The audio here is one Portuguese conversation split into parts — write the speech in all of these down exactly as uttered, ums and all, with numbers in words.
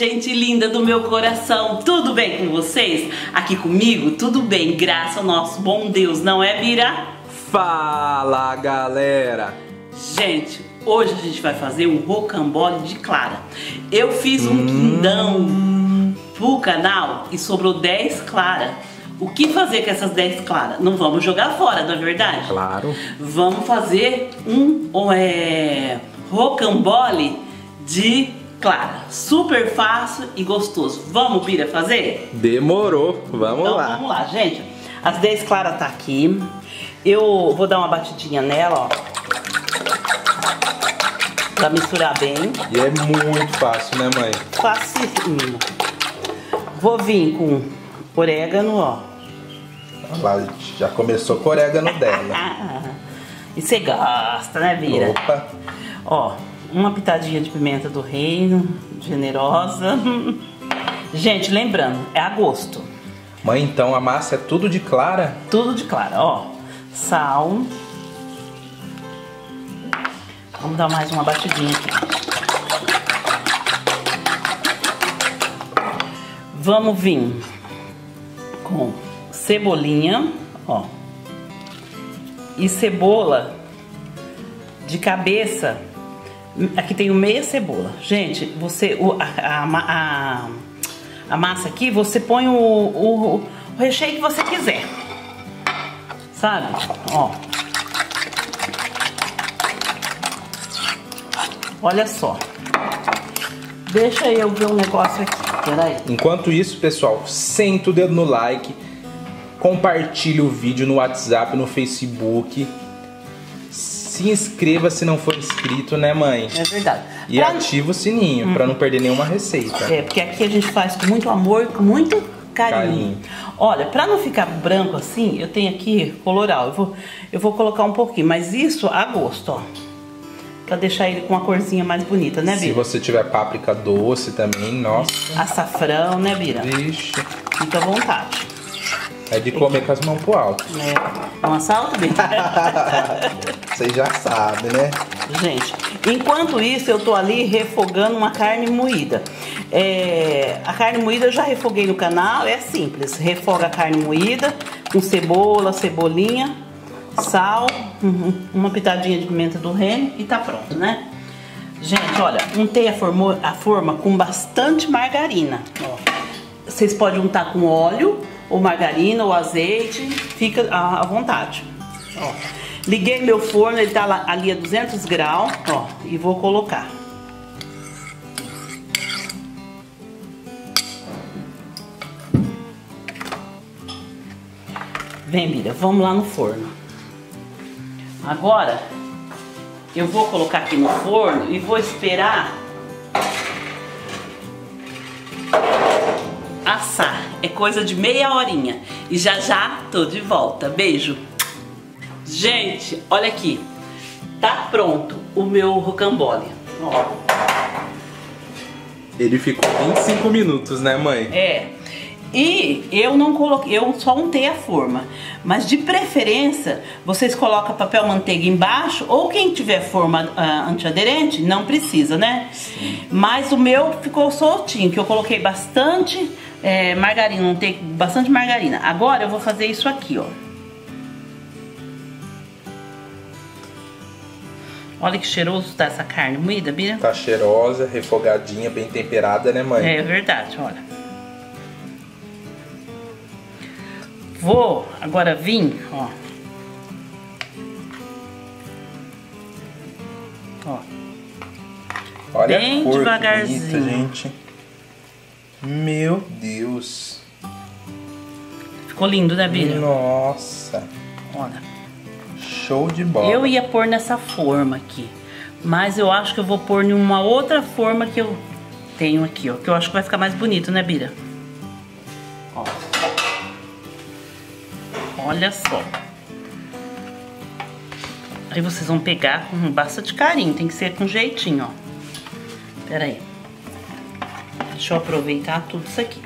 gente linda do meu coração, tudo bem com vocês? Aqui comigo, tudo bem, graças ao nosso bom Deus, não é, Bira? Fala, galera! Gente, hoje a gente vai fazer um rocambole de clara. Eu fiz um hum. quindão pro canal e sobrou dez claras. O que fazer com essas dez claras? Não vamos jogar fora, não é verdade? Claro. Vamos fazer um, um é, rocambole de clara. Super fácil e gostoso. Vamos, Bira, fazer? Demorou. Vamos então, lá. Vamos lá, gente. As dez claras tá aqui. Eu vou dar uma batidinha nela, ó. Pra misturar bem. E é muito fácil, né, mãe? Facílimo. Vou vir com orégano, ó. Lá, já começou com o orégano dela. E você gosta, né, Bira? Opa. Ó, uma pitadinha de pimenta do reino, generosa. Gente, lembrando, é a gosto. Mãe, então a massa é tudo de clara? Tudo de clara, ó. Sal. Vamos dar mais uma batidinha aqui. Vamos vir com cebolinha, ó. E cebola de cabeça. Aqui tem meia cebola. Gente, você o, a, a, a, a massa aqui, você põe o, o, o recheio que você quiser. Sabe? Ó. Olha só. Deixa eu ver um negócio aqui. Peraí. Enquanto isso, pessoal, senta o dedo no like, compartilhe o vídeo no WhatsApp, no Facebook. Se inscreva se não for inscrito, né, mãe? É verdade. E pra... ativa o sininho, hum. pra não perder nenhuma receita. É, porque aqui a gente faz com muito amor, com muito carinho. carinho. Olha, pra não ficar branco assim, eu tenho aqui coloral. Eu vou, eu vou colocar um pouquinho, mas isso a gosto, ó. Pra deixar ele com uma corzinha mais bonita, né, Bira? Se você tiver páprica doce também, nossa. Açafrão, né, Bira? Vixe. Fica à vontade. É de comer com as mãos pro alto. É. É um assalto, Bira? Vocês já sabem, né? Gente, enquanto isso eu tô ali refogando uma carne moída. É, a carne moída eu já refoguei no canal, é simples. Refoga a carne moída com cebola, cebolinha, sal, uma pitadinha de pimenta do reino e tá pronto, né? Gente, olha, untei a forma, a forma com bastante margarina. Ó. Vocês podem untar com óleo, ou margarina, ou azeite, fica à vontade. Ó. Liguei meu forno, ele tá lá, ali a duzentos graus, ó, e vou colocar. Vem, Bira, vamos lá no forno. Agora, eu vou colocar aqui no forno e vou esperar assar. É coisa de meia horinha. E já já tô de volta. Beijo. Gente, olha aqui. Tá pronto o meu rocambole. Ó. Ele ficou vinte e cinco minutos, né, mãe? É. E eu não coloquei, eu só untei a forma. Mas de preferência, vocês colocam papel manteiga embaixo, ou quem tiver forma uh, antiaderente, não precisa, né? Sim. Mas o meu ficou soltinho, que eu coloquei bastante é, margarina, untei bastante margarina. Agora eu vou fazer isso aqui, ó. Olha que cheiroso tá essa carne moída, Bira. Tá cheirosa, refogadinha, bem temperada, né, mãe? É verdade, olha. Vou agora vir, ó. Ó. Olha bem a cor devagarzinho. bonita, gente. Meu Deus. Ficou lindo, né, Bira? Nossa. Olha. Show de bola. Eu ia pôr nessa forma aqui, mas eu acho que eu vou pôr em uma outra forma que eu tenho aqui, ó. Que eu acho que vai ficar mais bonito, né, Bira? Ó. Olha só. Aí vocês vão pegar com bastante carinho, tem que ser com jeitinho, ó. Pera aí. Deixa eu aproveitar tudo isso aqui.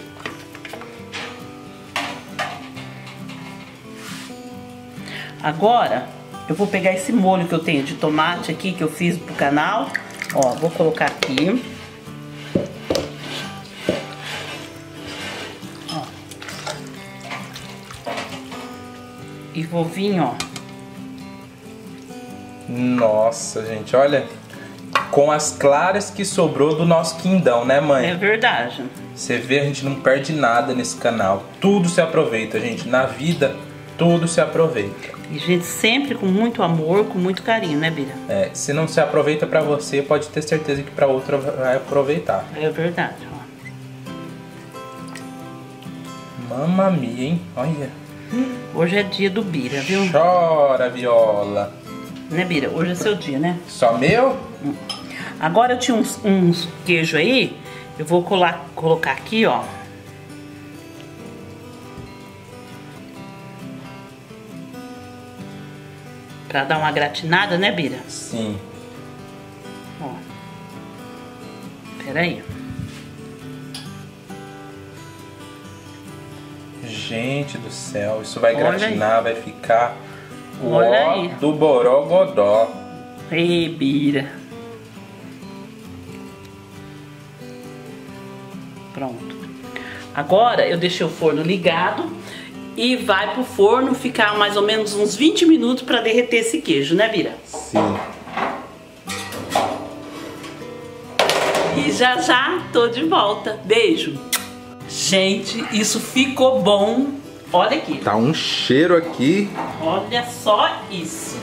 Agora, eu vou pegar esse molho que eu tenho de tomate aqui, que eu fiz pro canal. Ó, vou colocar aqui. E vou vir, ó. Nossa, gente, olha. Com as claras que sobrou do nosso quindão, né, mãe? É verdade. Você vê, a gente não perde nada nesse canal. Tudo se aproveita, gente. Na vida, tudo se aproveita. E, gente, sempre com muito amor, com muito carinho, né, Bira? É, se não se aproveita pra você, pode ter certeza que pra outra vai aproveitar. É verdade, ó. Mamma mia, hein? Olha. Hoje é dia do Bira, viu? Chora, Viola. Né, Bira? Hoje é seu dia, né? Só meu? Agora eu tinha uns, uns queijo aí. Eu vou colar, colocar aqui, ó. Pra dar uma gratinada, né, Bira? Sim. Ó. Pera aí. Gente do céu, isso vai Olha gratinar, vai ficar o Olha ó aí. do borogodó. Ei, Bira. Pronto. Agora eu deixei o forno ligado e vai pro forno ficar mais ou menos uns vinte minutos para derreter esse queijo, né, Bira? Sim. E já já tô de volta. Beijo. Gente, isso ficou bom. Olha aqui. Tá um cheiro aqui. Olha só isso.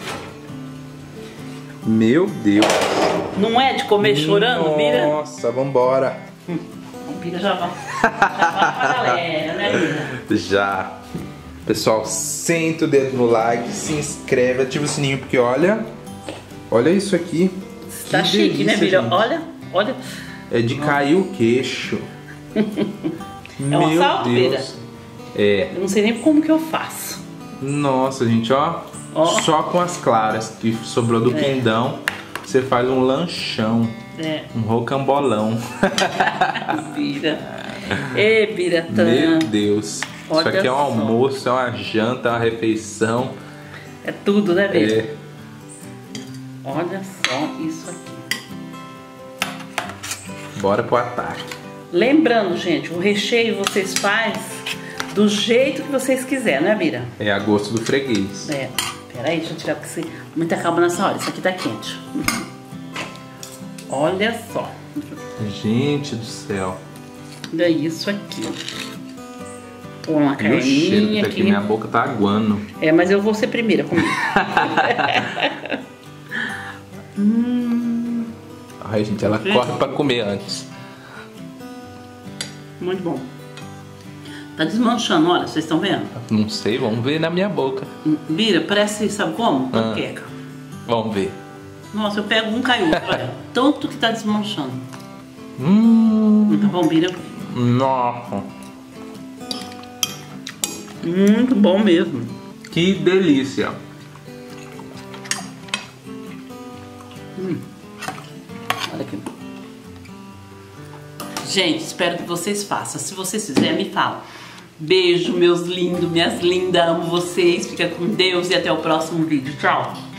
Meu Deus. Não é de comer chorando, Bira? Nossa, vambora. Hum, o Bira já vai. Já vai pra galera, né, Bira? Já. Pessoal, senta o dedo no like, se inscreve, ativa o sininho, porque olha, olha isso aqui. Tá Que chique, né, delícia, Bira? gente. Olha, olha. É de cair o queixo. É um Meu assalto, Bira? Deus. É. Eu não sei nem como que eu faço. Nossa, gente, ó. Ó. Só com as claras que sobrou do É. quindão, você faz um lanchão. É. Um rocambolão. Bira. Ê, Bira, tá. Meu Deus. Olha Isso aqui é um só. almoço, é uma janta, é uma refeição. É tudo, né, Bira? É. Olha só isso aqui. Bora pro ataque. Lembrando, gente, o recheio vocês fazem do jeito que vocês quiserem, né, Bira? É a gosto do freguês. É. Peraí, deixa eu tirar porque você... muita calma nessa hora. Isso aqui tá quente. Olha só. Gente do céu. Olha isso aqui. Pô, uma E o cheiro que carninha tá aqui, aqui. minha boca tá aguando. É, mas eu vou ser primeira comigo. hum, Ai, gente, ela Vê? corre pra comer antes. muito bom. Tá desmanchando, olha, vocês estão vendo? Não sei, vamos ver na minha boca. Bira, parece, sabe como? Ah. Panqueca. Vamos ver. Nossa, eu pego um caiu, olha. Tanto que tá desmanchando. Hum, Tá bom, Bira? nossa, Muito bom mesmo. que delícia. Olha aqui. Gente, espero que vocês façam. Se vocês fizerem, me fala. Beijo, meus lindos, minhas lindas. Amo vocês. Fica com Deus e até o próximo vídeo. Tchau.